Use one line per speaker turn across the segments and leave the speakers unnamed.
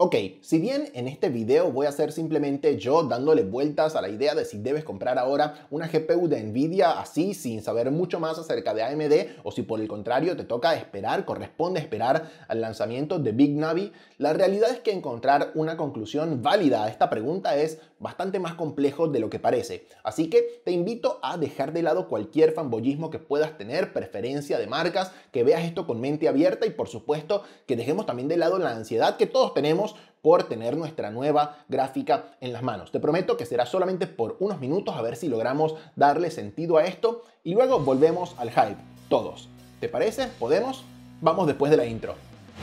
Ok, si bien en este video voy a ser simplemente yo dándole vueltas a la idea de si debes comprar ahora una GPU de Nvidia así sin saber mucho más acerca de AMD o si por el contrario te toca esperar, corresponde esperar al lanzamiento de Big Navi, la realidad es que encontrar una conclusión válida a esta pregunta es bastante más complejo de lo que parece. Así que te invito a dejar de lado cualquier fanboyismo que puedas tener, preferencia de marcas, que veas esto con mente abierta y por supuesto que dejemos también de lado la ansiedad que todos tenemos por tener nuestra nueva gráfica en las manos. Te prometo que será solamente por unos minutos a ver si logramos darle sentido a esto y luego volvemos al hype, todos. ¿Te parece? ¿Podemos? Vamos después de la intro.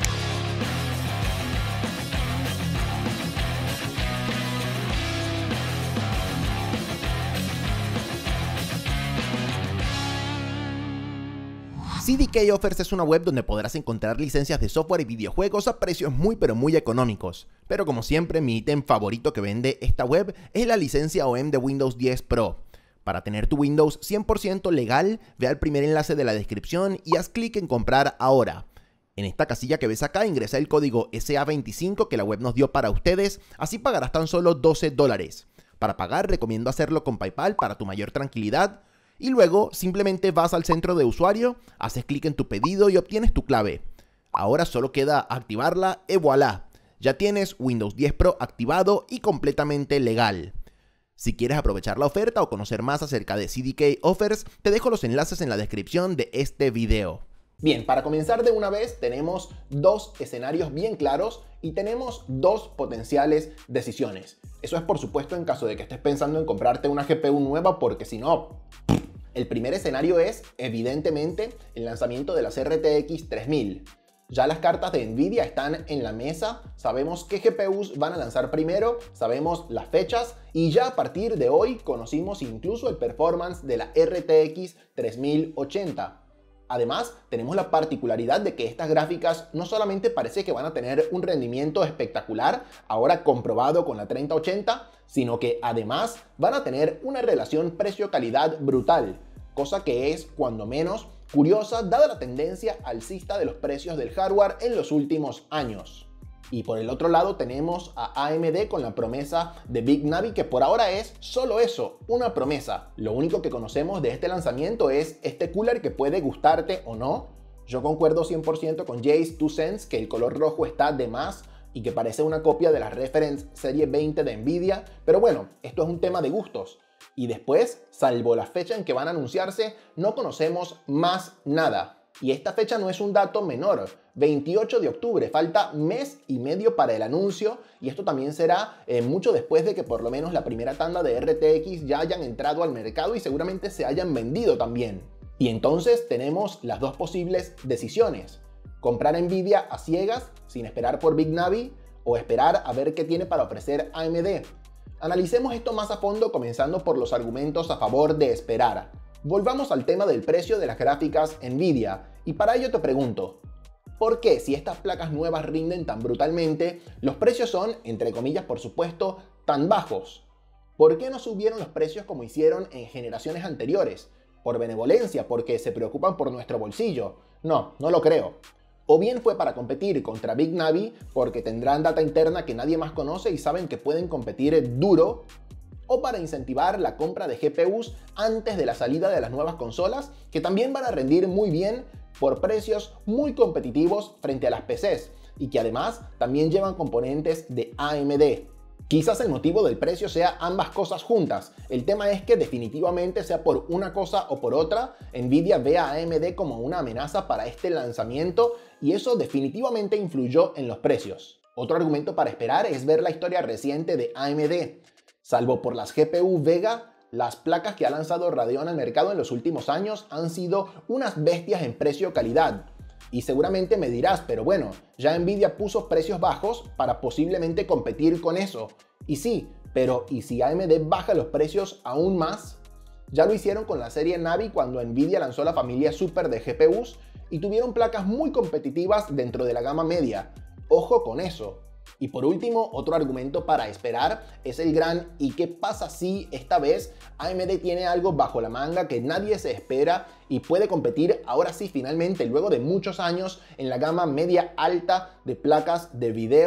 CDK Offers es una web donde podrás encontrar licencias de software y videojuegos a precios muy económicos. Pero como siempre, mi ítem favorito que vende esta web es la licencia OEM de Windows 10 Pro. Para tener tu Windows 100% legal, ve al primer enlace de la descripción y haz clic en comprar ahora. En esta casilla que ves acá ingresa el código SA25 que la web nos dio para ustedes, así pagarás tan solo $12. Para pagar recomiendo hacerlo con PayPal para tu mayor tranquilidad. Y luego simplemente vas al centro de usuario, haces clic en tu pedido y obtienes tu clave. Ahora solo queda activarla y voilà. Ya tienes Windows 10 Pro activado y completamente legal. Si quieres aprovechar la oferta o conocer más acerca de CDK Offers, te dejo los enlaces en la descripción de este video. Bien, para comenzar de una vez tenemos dos escenarios bien claros y tenemos dos potenciales decisiones. Eso es por supuesto en caso de que estés pensando en comprarte una GPU nueva porque si no... El primer escenario es, evidentemente, el lanzamiento de las RTX 3000. Ya las cartas de Nvidia están en la mesa, sabemos qué GPUs van a lanzar primero, sabemos las fechas y ya a partir de hoy conocimos incluso el performance de la RTX 3080. Además, tenemos la particularidad de que estas gráficas no solamente parece que van a tener un rendimiento espectacular, ahora comprobado con la 3080, sino que además van a tener una relación precio-calidad brutal, cosa que es, cuando menos, curiosa dada la tendencia alcista de los precios del hardware en los últimos años. Y por el otro lado tenemos a AMD con la promesa de Big Navi, que por ahora es solo eso, una promesa. Lo único que conocemos de este lanzamiento es este cooler que puede gustarte o no. Yo concuerdo 100% con Jace 2 Cents que el color rojo está de más y que parece una copia de la Reference Serie 20 de Nvidia, pero bueno, esto es un tema de gustos. Y después, salvo la fecha en que van a anunciarse, no conocemos más nada. Y esta fecha no es un dato menor, 28 de octubre, falta mes y medio para el anuncio y esto también será mucho después de que por lo menos la primera tanda de RTX ya hayan entrado al mercado y seguramente se hayan vendido también. Y entonces tenemos las dos posibles decisiones, comprar Nvidia a ciegas sin esperar por Big Navi o esperar a ver qué tiene para ofrecer AMD. Analicemos esto más a fondo comenzando por los argumentos a favor de esperar. Volvamos al tema del precio de las gráficas Nvidia y para ello te pregunto, ¿por qué si estas placas nuevas rinden tan brutalmente, los precios son, entre comillas por supuesto, tan bajos? ¿Por qué no subieron los precios como hicieron en generaciones anteriores? ¿Por benevolencia? ¿Porque se preocupan por nuestro bolsillo? No, no lo creo. O bien fue para competir contra Big Navi porque tendrán data interna que nadie más conoce y saben que pueden competir duro, o para incentivar la compra de GPUs antes de la salida de las nuevas consolas, que también van a rendir muy bien por precios muy competitivos frente a las PCs y que además también llevan componentes de AMD. Quizás el motivo del precio sea ambas cosas juntas. El tema es que definitivamente sea por una cosa o por otra, Nvidia ve a AMD como una amenaza para este lanzamiento y eso definitivamente influyó en los precios. Otro argumento para esperar es ver la historia reciente de AMD. Salvo por las GPU Vega, las placas que ha lanzado Radeon al mercado en los últimos años han sido unas bestias en precio-calidad. Y seguramente me dirás, pero bueno, ya Nvidia puso precios bajos para posiblemente competir con eso. Y sí, pero ¿y si AMD baja los precios aún más? Ya lo hicieron con la serie Navi cuando Nvidia lanzó la familia Super de GPUs y tuvieron placas muy competitivas dentro de la gama media. Ojo con eso. Y por último, otro argumento para esperar es el gran ¿y qué pasa si esta vez AMD tiene algo bajo la manga que nadie se espera y puede competir ahora sí finalmente luego de muchos años en la gama media alta de placas de video?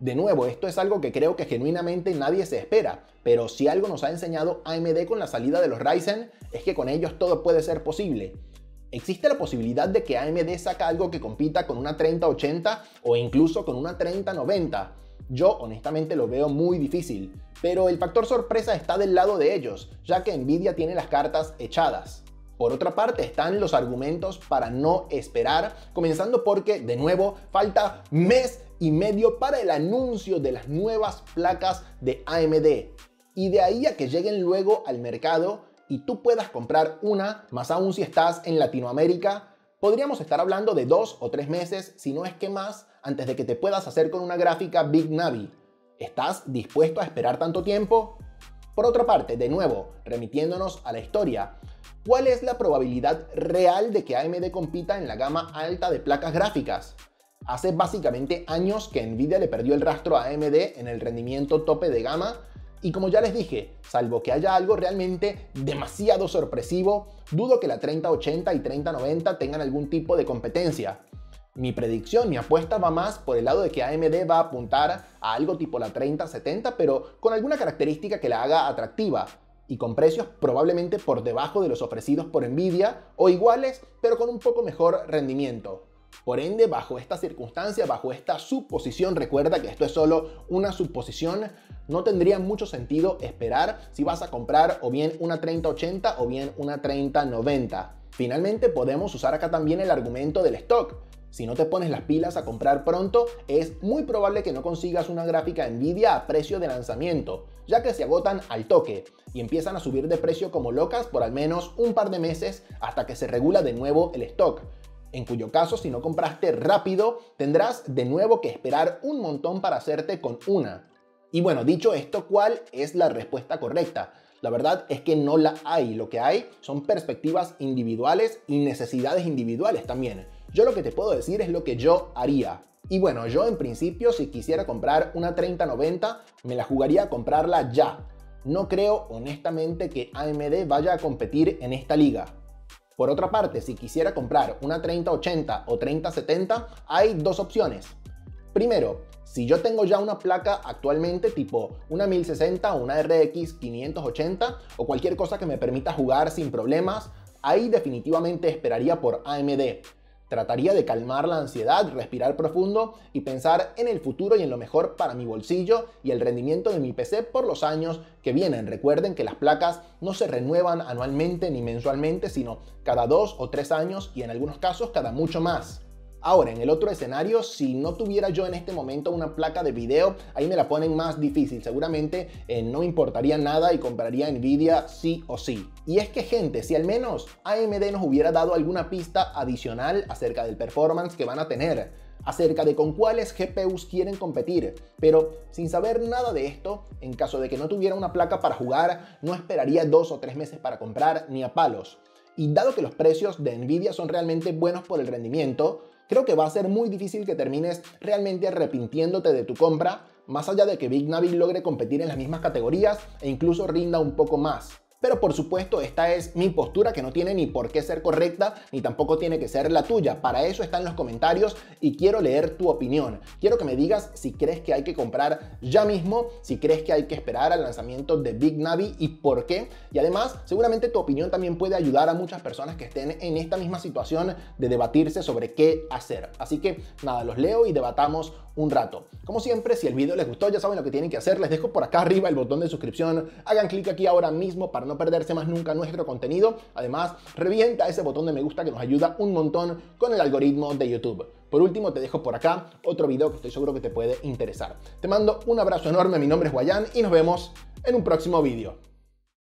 De nuevo, esto es algo que creo que genuinamente nadie se espera, pero si algo nos ha enseñado AMD con la salida de los Ryzen es que con ellos todo puede ser posible. ¿Existe la posibilidad de que AMD saca algo que compita con una 3080 o incluso con una 3090? Yo honestamente lo veo muy difícil, pero el factor sorpresa está del lado de ellos, ya que Nvidia tiene las cartas echadas. Por otra parte están los argumentos para no esperar, comenzando porque, de nuevo, falta mes y medio para el anuncio de las nuevas placas de AMD. Y de ahí a que lleguen luego al mercado y tú puedas comprar una, más aún si estás en Latinoamérica, podríamos estar hablando de 2 o 3 meses, si no es que más, antes de que te puedas hacer con una gráfica Big Navi. ¿Estás dispuesto a esperar tanto tiempo? Por otra parte, de nuevo, remitiéndonos a la historia, ¿cuál es la probabilidad real de que AMD compita en la gama alta de placas gráficas? Hace básicamente años que Nvidia le perdió el rastro a AMD en el rendimiento tope de gama y como ya les dije, salvo que haya algo realmente demasiado sorpresivo, dudo que la 3080 y 3090 tengan algún tipo de competencia. Mi predicción, mi apuesta va más por el lado de que AMD va a apuntar a algo tipo la 3070, pero con alguna característica que la haga atractiva y con precios probablemente por debajo de los ofrecidos por Nvidia o iguales, pero con un poco mejor rendimiento. Por ende, bajo esta circunstancia, bajo esta suposición, recuerda que esto es solo una suposición, no tendría mucho sentido esperar si vas a comprar o bien una 3080 o bien una 3090. Finalmente, podemos usar acá también el argumento del stock. Si no te pones las pilas a comprar pronto, es muy probable que no consigas una gráfica Nvidia a precio de lanzamiento, ya que se agotan al toque y empiezan a subir de precio como locas por al menos un par de meses hasta que se regula de nuevo el stock. En cuyo caso, si no compraste rápido, tendrás de nuevo que esperar un montón para hacerte con una. Y bueno, dicho esto, ¿cuál es la respuesta correcta? La verdad es que no la hay. Lo que hay son perspectivas individuales y necesidades individuales también. Yo lo que te puedo decir es lo que yo haría. Y bueno, yo en principio, si quisiera comprar una 3090, me la jugaría a comprarla ya. No creo honestamente que AMD vaya a competir en esta liga. Por otra parte, si quisiera comprar una 3080 o 3070, hay dos opciones. Primero, si yo tengo ya una placa actualmente tipo una 1060 o una RX 580 o cualquier cosa que me permita jugar sin problemas, ahí definitivamente esperaría por AMD. Trataría de calmar la ansiedad, respirar profundo y pensar en el futuro y en lo mejor para mi bolsillo y el rendimiento de mi PC por los años que vienen. Recuerden que las placas no se renuevan anualmente ni mensualmente, sino cada 2 o 3 años y en algunos casos cada mucho más. Ahora, en el otro escenario, si no tuviera yo en este momento una placa de video, ahí me la ponen más difícil. Seguramente no me importaría nada y compraría Nvidia sí o sí. Y es que, gente, si al menos AMD nos hubiera dado alguna pista adicional acerca del performance que van a tener, acerca de con cuáles GPUs quieren competir, pero sin saber nada de esto, en caso de que no tuviera una placa para jugar, no esperaría 2 o 3 meses para comprar ni a palos. Y dado que los precios de Nvidia son realmente buenos por el rendimiento, creo que va a ser muy difícil que termines realmente arrepintiéndote de tu compra, más allá de que Big Navi logre competir en las mismas categorías e incluso rinda un poco más. Pero por supuesto, esta es mi postura que no tiene ni por qué ser correcta, ni tampoco tiene que ser la tuya. Para eso están los comentarios y quiero leer tu opinión. Quiero que me digas si crees que hay que comprar ya mismo, si crees que hay que esperar al lanzamiento de Big Navi y por qué. Y además, seguramente tu opinión también puede ayudar a muchas personas que estén en esta misma situación de debatirse sobre qué hacer. Así que nada, los leo y debatamos un rato. Como siempre, si el video les gustó, ya saben lo que tienen que hacer. Les dejo por acá arriba el botón de suscripción. Hagan clic aquí ahora mismo para no perderse más nunca nuestro contenido. Además, revienta ese botón de me gusta que nos ayuda un montón con el algoritmo de YouTube. Por último, te dejo por acá otro video que estoy seguro que te puede interesar. Te mando un abrazo enorme, mi nombre es Guayán y nos vemos en un próximo video.